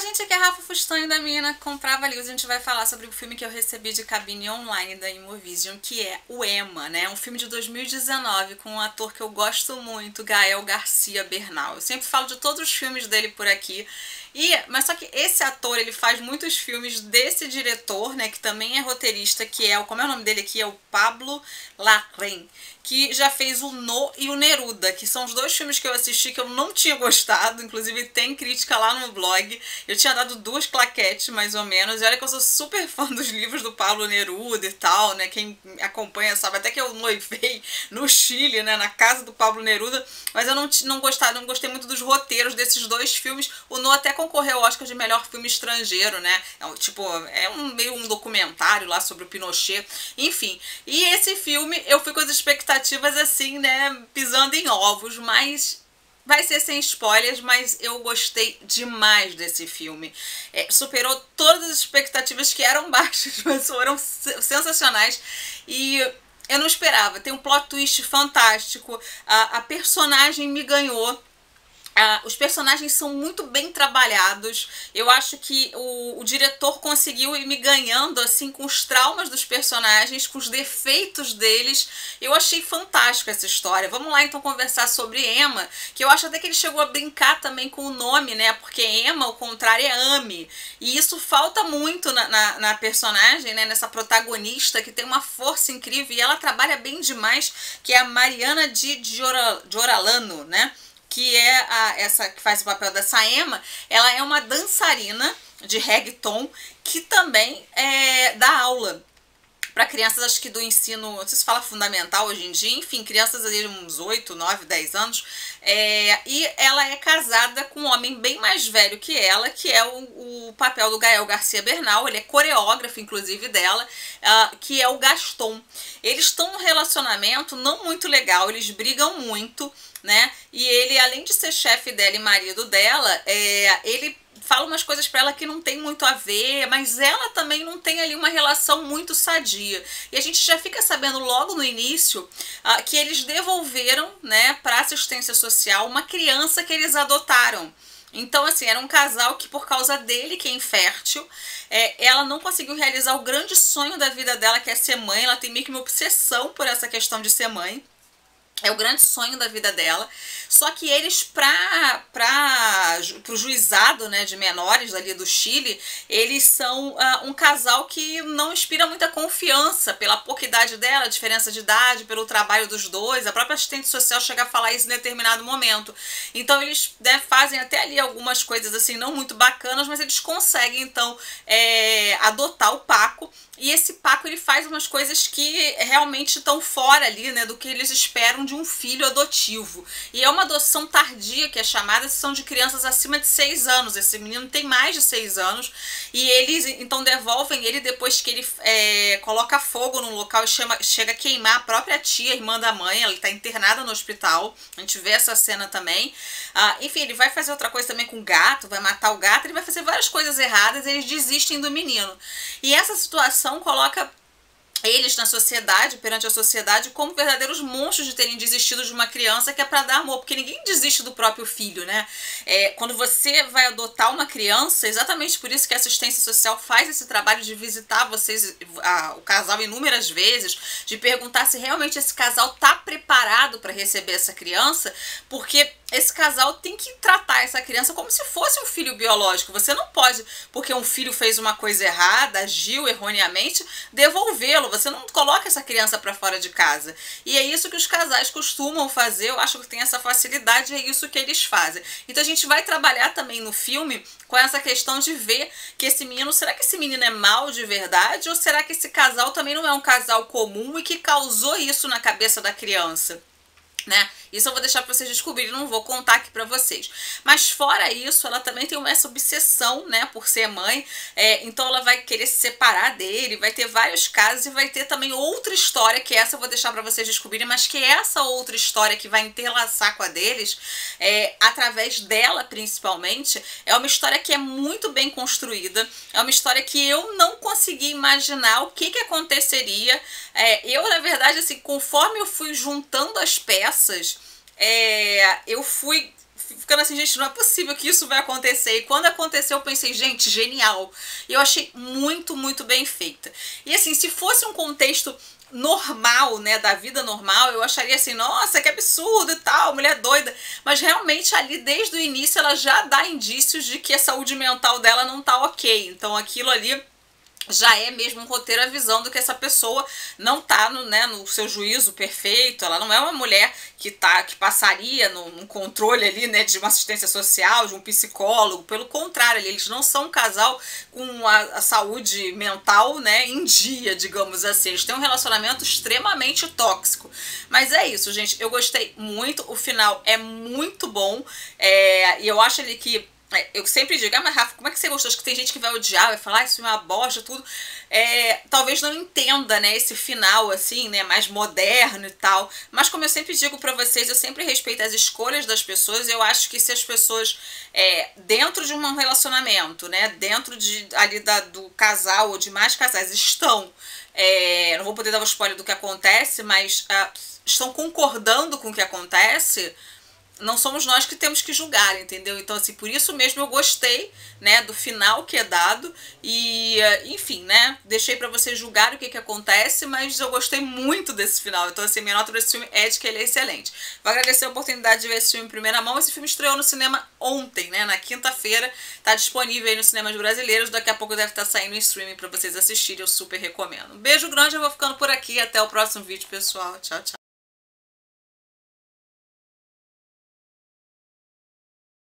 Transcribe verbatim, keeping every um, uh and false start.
gente, aqui é a Rafa Fustanho da Mina Comprava Livros. A gente vai falar sobre o filme que eu recebi de cabine online da Imovision, que é o Emma, né? Um filme de dois mil e dezenove com um ator que eu gosto muito, Gael Garcia Bernal. Eu sempre falo de todos os filmes dele por aqui. E, mas só que esse ator, ele faz muitos filmes desse diretor, né, que também é roteirista, que é o, como é o nome dele aqui? É o Pablo Larraín, que já fez o No e o Neruda, que são os dois filmes que eu assisti que eu não tinha gostado, inclusive tem crítica lá no blog. Eu tinha dado duas claquetes, mais ou menos, e olha que eu sou super fã dos livros do Pablo Neruda e tal, né, quem acompanha sabe até que eu noivei no Chile, né, na casa do Pablo Neruda, mas eu não, não, gostava, não gostei muito dos roteiros desses dois filmes. O No até concorreu ao Oscar de melhor filme estrangeiro, né, é, tipo, é um, meio um documentário lá sobre o Pinochet, enfim. E esse filme, eu fui com as expectativas assim, né, pisando em ovos, mas vai ser sem spoilers, mas eu gostei demais desse filme. É, superou todas as expectativas que eram baixas, mas foram sensacionais. E eu não esperava. Tem um plot twist fantástico. A, a personagem me ganhou. Uh, os personagens são muito bem trabalhados. Eu acho que o, o diretor conseguiu ir me ganhando assim com os traumas dos personagens, com os defeitos deles. Eu achei fantástico essa história. Vamos lá então conversar sobre Emma, que eu acho até que ele chegou a brincar também com o nome, né? Porque Emma, ao contrário, é Ame. E isso falta muito na, na, na personagem, né? Nessa protagonista que tem uma força incrível e ela trabalha bem demais, que é a Mariana Di Gioralano, né? Que é a, essa que faz o papel dessa Emma. Ela é uma dançarina de reggaeton que também é, dá aula para crianças, acho que do ensino, não sei se fala fundamental hoje em dia, enfim, crianças ali de uns oito, nove, dez anos, é, e ela é casada com um homem bem mais velho que ela, que é o, o papel do Gael Garcia Bernal. Ele é coreógrafo, inclusive, dela, uh, que é o Gaston. Eles estão num relacionamento não muito legal, eles brigam muito, né, e ele, além de ser chefe dela e marido dela, é, ele fala umas coisas pra ela que não tem muito a ver, mas ela também não tem ali uma relação muito sadia. E a gente já fica sabendo logo no início uh, que eles devolveram, né, pra assistência social uma criança que eles adotaram. Então, assim, era um casal que, por causa dele, que é infértil, é, ela não conseguiu realizar o grande sonho da vida dela, que é ser mãe. Ela tem meio que uma obsessão por essa questão de ser mãe. É o grande sonho da vida dela. Só que eles, para o juizado, né, de menores ali do Chile, eles são uh, um casal que não inspira muita confiança pela pouca idade dela, diferença de idade, pelo trabalho dos dois. A própria assistente social chega a falar isso em determinado momento. Então eles, né, fazem até ali algumas coisas assim não muito bacanas, mas eles conseguem então é, adotar o Paco. E esse Paco, ele faz umas coisas que realmente estão fora ali, né, do que eles esperam de um filho adotivo. E é uma adoção tardia, que é chamada, são de crianças acima de seis anos. Esse menino tem mais de seis anos. E eles, então, devolvem ele depois que ele é, coloca fogo num local e chama, chega a queimar a própria tia, irmã da mãe. Ela está internada no hospital. A gente vê essa cena também. Ah, enfim, ele vai fazer outra coisa também com o gato, vai matar o gato. Ele vai fazer várias coisas erradas e eles desistem do menino. E essa situação coloca eles na sociedade, perante a sociedade, como verdadeiros monstros de terem desistido de uma criança que é para dar amor, porque ninguém desiste do próprio filho, né? É, quando você vai adotar uma criança, exatamente por isso que a assistência social faz esse trabalho de visitar vocês, a, o casal, inúmeras vezes, de perguntar se realmente esse casal tá preparado para receber essa criança, porque esse casal tem que tratar essa criança como se fosse um filho biológico. Você não pode, porque um filho fez uma coisa errada, agiu erroneamente, devolvê-lo. Você não coloca essa criança para fora de casa. E é isso que os casais costumam fazer. Eu acho que tem essa facilidade, é isso que eles fazem. Então a gente vai trabalhar também no filme com essa questão de ver que esse menino, será que esse menino é mau de verdade? Ou será que esse casal também não é um casal comum e que causou isso na cabeça da criança? Né? Isso eu vou deixar para vocês descobrirem, não vou contar aqui para vocês. Mas fora isso, ela também tem essa obsessão, né, por ser mãe. É, então ela vai querer se separar dele, vai ter vários casos e vai ter também outra história, que essa eu vou deixar para vocês descobrirem, mas que essa outra história que vai interlaçar com a deles, é, através dela principalmente, é uma história que é muito bem construída, é uma história que eu não consegui imaginar o que que aconteceria. É, eu, na verdade, assim, conforme eu fui juntando as peças, É, eu fui ficando assim, gente, não é possível que isso vai acontecer. E quando aconteceu, eu pensei, gente, genial. E eu achei muito, muito bem feita. E assim, se fosse um contexto normal, né, da vida normal, eu acharia assim, nossa, que absurdo e tal, mulher doida, mas realmente ali desde o início ela já dá indícios de que a saúde mental dela não tá ok, então aquilo ali já é mesmo um roteiro avisando que essa pessoa não tá no, né, no seu juízo perfeito, ela não é uma mulher que, tá, que passaria no, no controle ali, né, de uma assistência social, de um psicólogo, pelo contrário, eles não são um casal com a, a saúde mental, né, em dia, digamos assim, eles têm um relacionamento extremamente tóxico, mas é isso, gente, eu gostei muito, o final é muito bom, é, e eu acho ali que eu sempre digo, ah, mas Rafa, como é que você gostou? Acho que tem gente que vai odiar, vai falar, ah, isso é uma bosta, tudo. É, talvez não entenda, né, esse final, assim, né, mais moderno e tal. Mas como eu sempre digo pra vocês, eu sempre respeito as escolhas das pessoas. Eu acho que se as pessoas, é, dentro de um relacionamento, né, dentro de, ali da, do casal ou de mais casais, estão, é, não vou poder dar o spoiler do que acontece, mas ah, estão concordando com o que acontece, não somos nós que temos que julgar, entendeu? Então, assim, por isso mesmo eu gostei, né, do final que é dado e, enfim, né, deixei pra vocês julgarem o que que acontece, mas eu gostei muito desse final. Então, assim, minha nota desse filme é de que ele é excelente. Vou agradecer a oportunidade de ver esse filme em primeira mão. Esse filme estreou no cinema ontem, né, na quinta-feira, tá disponível aí nos cinemas brasileiros, daqui a pouco deve estar saindo em streaming pra vocês assistirem, eu super recomendo. Um beijo grande, eu vou ficando por aqui, até o próximo vídeo, pessoal. Tchau, tchau.